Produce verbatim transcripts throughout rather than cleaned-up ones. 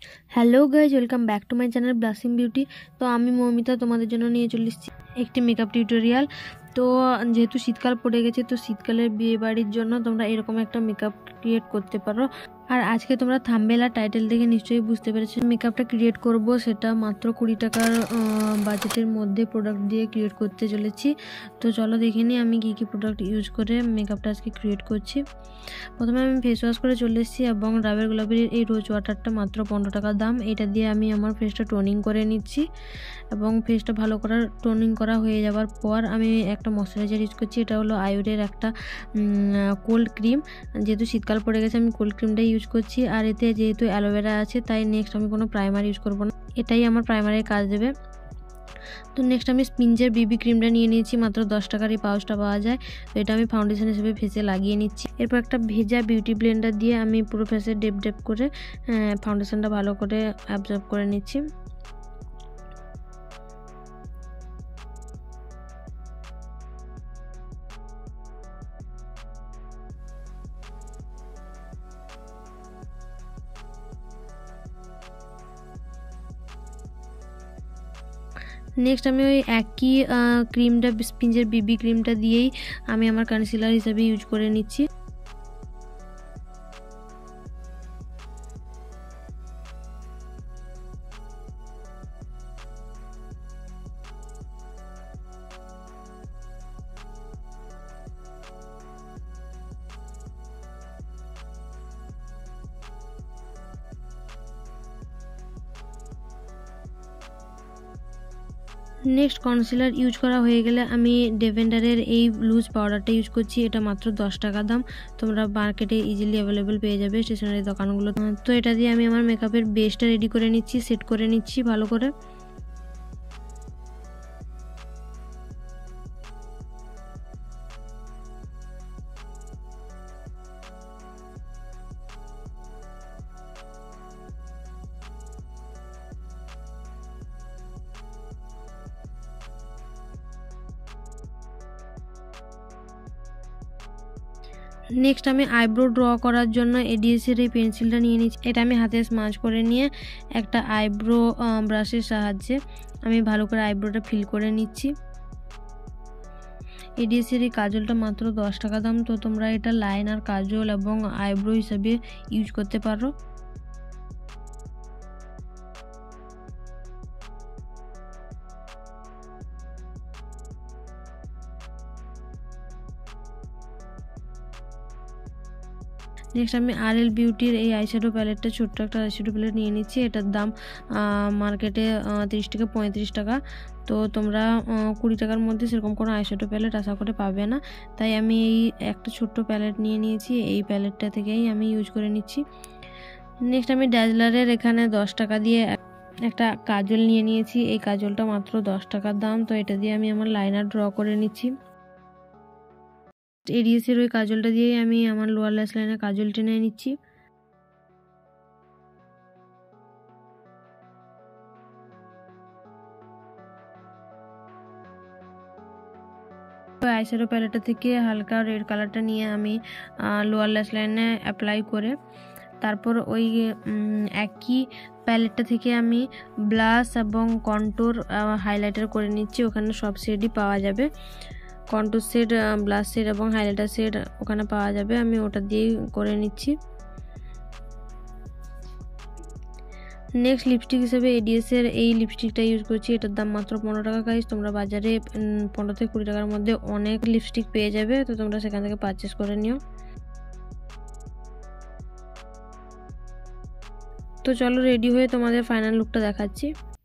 Hello guys, welcome back to my channel blushing beauty. তো আমি মৌমিতা তোমাদের জন্য নিয়ে চলে এসেছি একটি মেকআপ টিউটোরিয়াল। তো যেহেতু শীতকাল পড়ে গেছে, তো শীতকালের বিয়ে বাড়ির জন্য তোমরা এরকম একটা মেকআপ ক্রিয়েট করতে পারো। আর আজকে তোমরা থাম্বনেল আর টাইটেল দেখে নিশ্চয়ই বুঝতে পেরেছো মেকআপটা ক্রিয়েট করব, সেটা মাত্র কুড়ি টাকার বাজেটের মধ্যে প্রোডাক্ট দিয়ে ক্রিয়েট করতে চলেছি। তো চলো দেখে নিই আমি কী কী প্রোডাক্ট ইউজ করে মেকআপটা আজকে ক্রিয়েট করছি। প্রথমে আমি ফেস ওয়াশ করে চলে এসেছি এবং ডাবের গোলাপের এই রোজ ওয়াটারটা মাত্র পনেরো টাকা দাম। এটা দিয়ে আমি আমার ফেসটা টোনিং করে নিচ্ছি এবং ফেসটা ভালো করে টোনিং করা হয়ে যাওয়ার পর আমি একটা ময়শ্চারাইজার ইউজ করছি। এটা হলো আয়ুরের একটা কোল্ড ক্রিম। যেহেতু শীতকাল পড়ে গেছে আমি কোল্ড ক্রিমটাই ইউজ করছি। আর এতে যেহেতু অ্যালোভেরা আছে তাই নেক্সট আমি কোনো প্রাইমার ইউজ করব না, এটাই আমার প্রাইমারের কাজ দেবে। তো নেক্সট আমি স্পিঞ্জের বিবি ক্রিমটা নিয়ে নিয়েছি, মাত্র দশ টাকার এই পাউচটা পাওয়া যায়। তো এটা আমি ফাউন্ডেশন হিসেবে ফেসে লাগিয়ে নিচ্ছি। এরপর একটা ভেজা বিউটি ব্লেন্ডার দিয়ে আমি পুরো ফেসে ডেপ ডেপ করে ফাউন্ডেশনটা ভালো করে অ্যাবজর্ব করে নিচ্ছি। নেক্সট আমি ওই একই ক্রিমটা স্পিঞ্জের বিবি ক্রিমটা দিয়েই আমি আমার কনসিলার হিসেবে ইউজ করে নিচ্ছি। নেক্সট কনসিলার ইউজ করা হয়ে গেলে আমি ডেভেন্ডারের এই লুজ পাউডারটা ইউজ করছি। এটা মাত্র দশ টাকা দাম, তোমরা মার্কেটে ইজিলি অ্যাভেলেবেল পেয়ে যাবে স্টেশনারি দোকানগুলো। তো এটা দিয়ে আমি আমার মেকআপের বেসটা রেডি করে নিচ্ছি, সেট করে নিচ্ছি ভালো করে। নেক্সট আমি আইব্রো ড্র করার জন্য এডিএসের এই পেন্সিলটা নিয়ে নিচ্ছি। এটা আমি হাতে স্মাচ করে নিয়ে একটা আইব্রো ব্রাশের সাহায্যে আমি ভালো করে আইব্রোটা ফিল করে নিচ্ছি। এডিএসের এই কাজলটা মাত্র দশ টাকা দাম, তো তোমরা এটা লাইনার, কাজল এবং আইব্রো হিসাবে ইউজ করতে পারো। নেক্সট আমি আর এল বিউটির এই আইশ্যাডো প্যালেটটা, ছোট্ট একটা আইশ্যাডো প্যালেট নিয়ে নিচ্ছি। এটার দাম মার্কেটে তিরিশ থেকে পঁয়ত্রিশ টাকা। তো তোমরা কুড়ি টাকার মধ্যে সেরকম কোনো আইশ্যাডো প্যালেট আশা করে পাবে না, তাই আমি এই একটা ছোট্ট প্যালেট নিয়ে নিয়েছি। এই প্যালেটটা থেকেই আমি ইউজ করে নিচ্ছি। নেক্সট আমি ড্যাজলারের এখানে দশ টাকা দিয়ে একটা কাজল নিয়ে নিয়েছি। এই কাজলটা মাত্র দশ টাকার দাম, তো এটা দিয়ে আমি আমার লাইনার ড্র করে নিচ্ছি। এডিএসের ওই কাজলটা দিয়েই আমি আমার লোয়ার ল্যাশ লাইনে কাজল টেনে নিচ্ছি। আইশ্যাডো প্যালেটটা থেকে হালকা রেড কালারটা নিয়ে আমি লোয়ার ল্যাশ লাইনে অ্যাপ্লাই করে তারপর ওই একই প্যালেটটা থেকে আমি ব্লাশ এবং কন্ট্যুর হাইলাইটার করে নিচ্ছি। ওখানে সব শেডই পাওয়া যাবে, কন্ট্যুর শেড, ব্লাশ শেড এবং হাইলাইটার শেড ওখানে পাওয়া যাবে। আমি ওটা দিয়েই করে নিচ্ছি। নেক্সট লিপস্টিক হিসেবে এডিএসের এই লিপস্টিকটা ইউজ করছি। এটার দাম মাত্র পনেরো টাকা গাইস। তোমরা বাজারে পনেরো থেকে কুড়ি টাকার মধ্যে অনেক লিপস্টিক পেয়ে যাবে, তো তোমরা সেখান থেকে পারচেস করে নিও। তো চলো রেডি হয়ে তোমাদের ফাইনাল লুকটা দেখাচ্ছি।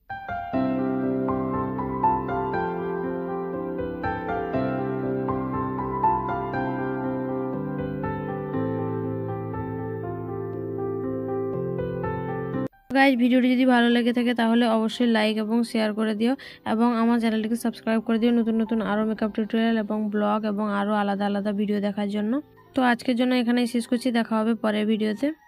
গাইজ, ভিডিওটি যদি ভালো লেগে থাকে তাহলে অবশ্যই লাইক এবং শেয়ার করে দিও এবং আমার চ্যানেলটিকে সাবস্ক্রাইব করে দিও নতুন নতুন আরও মেকআপ টিউটোরিয়াল এবং ব্লগ এবং আরও আলাদা আলাদা ভিডিও দেখার জন্য। তো আজকের জন্য এখানেই শেষ করছি, দেখা হবে পরের ভিডিওতে।